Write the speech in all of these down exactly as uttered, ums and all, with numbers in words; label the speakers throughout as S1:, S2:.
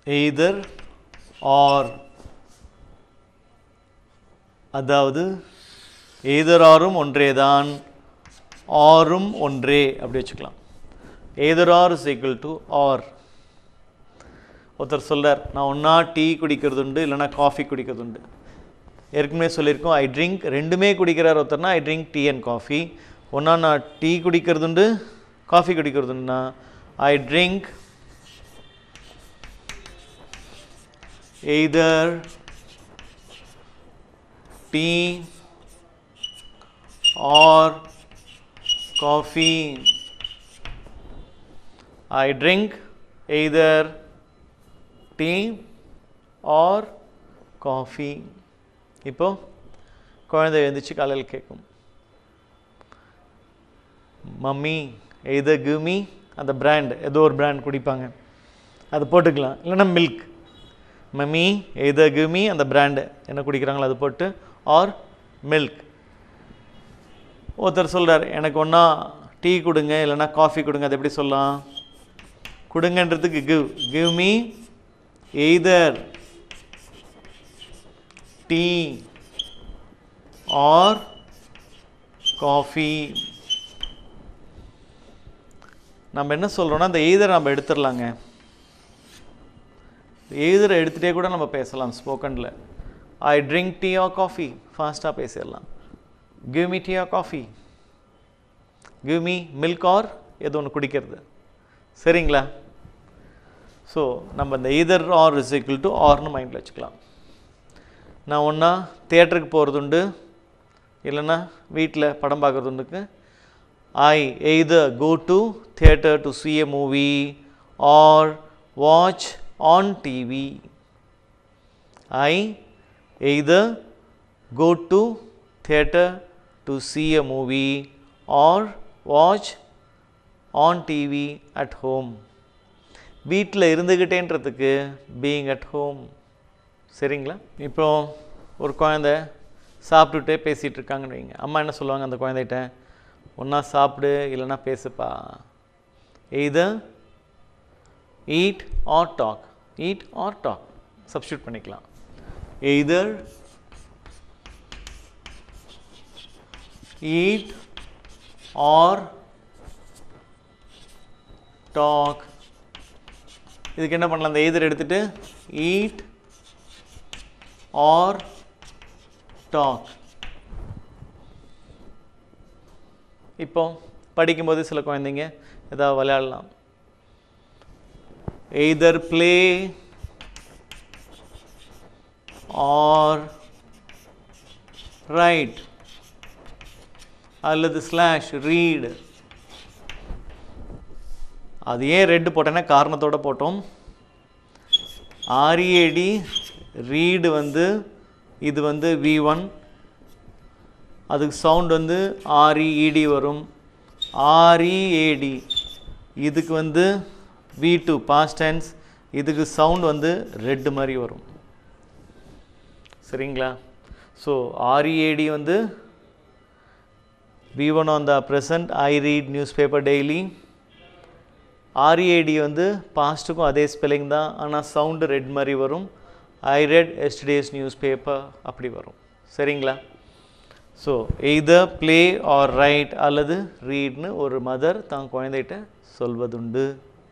S1: either or அதாவது either ஆரும் ஒன்றேதான் ஆரும் ஒன்றே அப்படி வச்சுக்கலாம். either or is equal to or. ஒருத்தர் சொல்றார் நான் ஒன்றா டீ குடிக்கிறது உண்டு இல்லைனா காஃபி குடிக்கிறது உண்டு. ஏற்கனவே சொல்லியிருக்கோம் ஐ ட்ரிங்க் ரெண்டுமே குடிக்கிறார் ஒருத்தர்னா I drink tea and coffee. ஒன்றா நான் டீ குடிக்கிறது உண்டு காஃபி குடிக்கிறது உண்டுனா I drink either tea or coffee. I drink either tea or coffee. இப்போ குழந்தை எழுந்திரிச்சு காலையில் கேட்கும் மம்மி either give me அந்த பிராண்ட் ஏதோ ஒரு பிராண்ட் குடிப்பாங்க அது போட்டுக்கலாம் இல்லைன்னா milk mummy either give me அந்த பிராண்டு என்ன குடிக்கிறாங்களோ அது போட்டு ஆர் மில்க். ஒருத்தர் சொல்கிறார் எனக்கு ஒன்றா டீ கொடுங்க இல்லைனா காஃபி கொடுங்க அது எப்படி சொல்லலாம் கொடுங்கன்றதுக்கு give give me either tea or coffee. நம்ம என்ன சொல்கிறோன்னா அந்த எய்தர் நம்ம எடுத்துடலாங்க. எய்தரை எடுத்துகிட்டே கூட நம்ம பேசலாம் ஸ்போக்கனில். I drink tea or coffee ஃபாஸ்ட்டாக பேசிடலாம். Give me tea or coffee give me milk or ஏதோ ஒன்று குடிக்கிறது சரிங்களா. ஸோ நம்ம இந்த either or is equal to ஆர்னு மைண்டில் வச்சுக்கலாம். நான் ஒன்றா தியேட்டருக்கு போகிறது உண்டு இல்லைன்னா வீட்டில் படம் பார்க்குறது உண்டுக்கு I either go to theatre to see a movie or watch on T V. I either go to theater to see a movie or watch on T V at home. வீட்டில் இருந்துக்கிட்டேன்றதுக்கு being at home சரிங்களா. இப்போ ஒரு குழந்தை சாப்பிட்டுட்டே பேசிகிட்டு இருக்காங்கன்னு வைங்க. அம்மா என்ன சொல்லுவாங்க அந்த குழந்தைகிட்ட ஒன்றா சாப்பிடு இல்லைன்னா பேசுப்பா. either eat or talk eat or talk substitute பண்ணிக்கலாம். either eat or talk. இதுக்கு என்ன பண்ணலாம் அந்த either எடுத்துட்டு eat or talk. இப்போ படிக்கும்போது சில குழந்தைங்க ஏதாவது விளையாடலாம். either play or write அல்லது ஸ்லாஷ் read. அது ஏன் ரெட் போட்டேன்னா காரணத்தோடு போட்டோம். ஆர்இஏடி ரீடு வந்து இது வந்து வி ஒன் அதுக்கு சவுண்ட் வந்து ஆர்இஇடி வரும். ஆர்இஏடி இதுக்கு வந்து வி டூ பாஸ்ட் டென்ஸ் இதுக்கு சவுண்ட் வந்து ரெட் மாதிரி வரும் சரிங்களா. ஸோ ஆர்இஏடி வந்து V one on the present I read newspaper daily. R E A D வந்து பாஸ்ட்டுக்கும் அதே ஸ்பெல்லிங் தான் ஆனால் சவுண்டு ரெட் மாதிரி வரும். I read yesterday's newspaper அப்படி வரும் சரிங்களா. So either play or write அல்லது ரீட்னு ஒரு மதர் தான் குழந்தைகிட்ட சொல்வதுண்டு.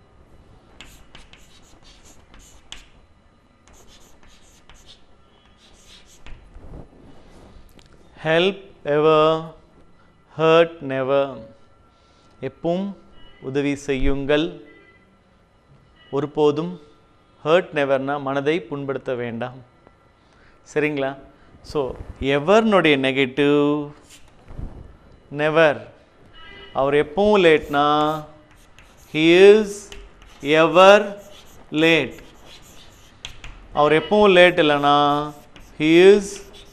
S1: Help ever hurt never. எப்பவும் உதவி செய்யுங்கள் ஒருபோதும் ஹர்ட் நெவர்னா மனதை புண்படுத்த வேண்டாம் சரிங்களா. ஸோ எவர்னுடைய நெகட்டிவ் நெவர். அவர் எப்பவும் லேட்னா ஹி இஸ் எவர் லேட். அவர் எப்பவும் லேட் இல்லைனா he is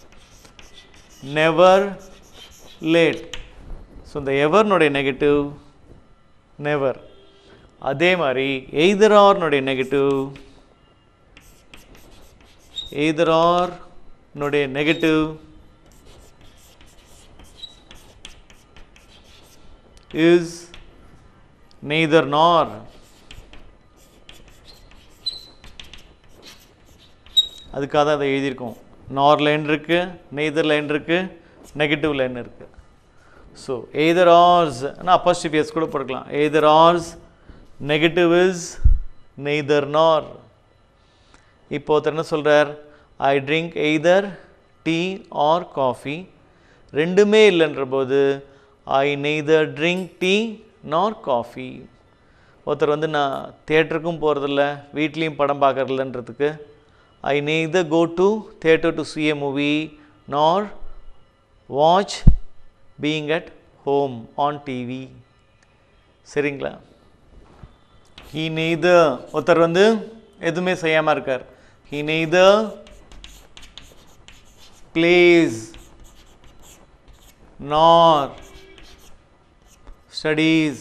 S1: never late. So இந்த எவர்னுடைய நெகட்டிவ் நெவர். அதே மாதிரி எய்தர் ஆர்னுடைய நெகட்டிவ் எய்தர் ஆர் னுடைய நெகட்டிவ் is neither nor. அதுக்காக தான் அதை எழுதியிருக்கோம். நார் லைன் இருக்குது, நெய்தர் லைன் இருக்குது, நெகட்டிவ் லைன் இருக்குது. ஸோ எய்தர் ஆர்ஸ் ஆனால் அப்போஸ்ட்ரோஃபி எஸ் கூட போட்டுக்கலாம். Either or's, negative is neither nor. இப்போ ஒருத்தர் என்ன சொல்கிறார், I drink either tea or coffee. ரெண்டுமே இல்லைன்ற போது I neither drink tea nor coffee. ஒருத்தர் வந்து நான் தியேட்டருக்கும் போகிறதில்ல, வீட்லேயும் படம் பார்க்கறதில்லன்றதுக்கு I neither go to theatre to see a movie nor watch being at home on T V. சரிங்களா? he neither ஒருத்தர் வந்து எதுவுமே செய்யாமல் இருக்கார். he neither plays nor studies.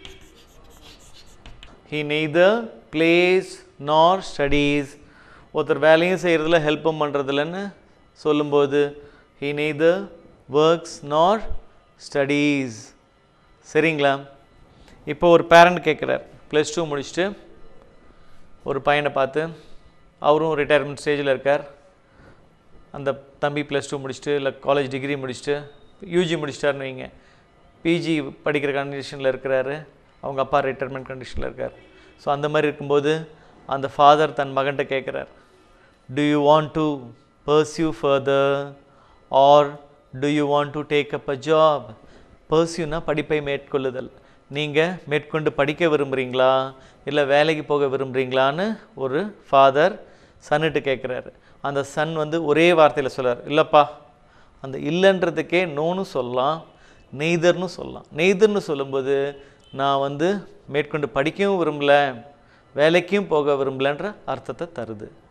S1: he neither plays nor studies. ஒருத்தர் வேலையும் செய்கிறதில்ல, ஹெல்ப்பும் பண்ணுறதில்லன்னு சொல்லும்போது he neither works nor studies. சரிங்களா? இப்போ ஒரு பேரண்ட் கேட்குறார், ப்ளஸ் டூ முடிச்சுட்டு ஒரு பையனை பார்த்து, அவரும் ரிட்டையர்மெண்ட் ஸ்டேஜில் இருக்கார். அந்த தம்பி ப்ளஸ் டூ முடிச்சுட்டு இல்லை காலேஜ் டிகிரி முடிச்சுட்டு யூஜி முடிச்சிட்டாருன்னு வைங்க, பிஜி படிக்கிற கண்டிஷனில் இருக்கிறாரு, அவங்க அப்பா ரிட்டையர்மெண்ட் கண்டிஷனில் இருக்கார். ஸோ அந்த மாதிரி இருக்கும்போது அந்த ஃபாதர் தன் மகன்கிட்ட கேட்குறார், do you want to pursue further or do you want to take up a job? பர்சியூனா படிப்பை மேற்கொள்ளுதல். நீங்கள் மேற்கொண்டு படிக்க விரும்புகிறீங்களா இல்லை வேலைக்கு போக விரும்புகிறீங்களான்னு ஒரு ஃபாதர் சன்னுட்டு கேட்குறாரு. அந்த சன் வந்து ஒரே வார்த்தையில் சொல்கிறார், இல்லைப்பா. அந்த இல்லைன்றதுக்கே நோன்னு சொல்லலாம், நெய்தர்னு சொல்லலாம். நெய்தர்னு சொல்லும்போது நான் வந்து மேற்கொண்டு படிக்கவும் விரும்பலை, வேலைக்கும் போக விரும்பலைன்ற அர்த்தத்தை தருது.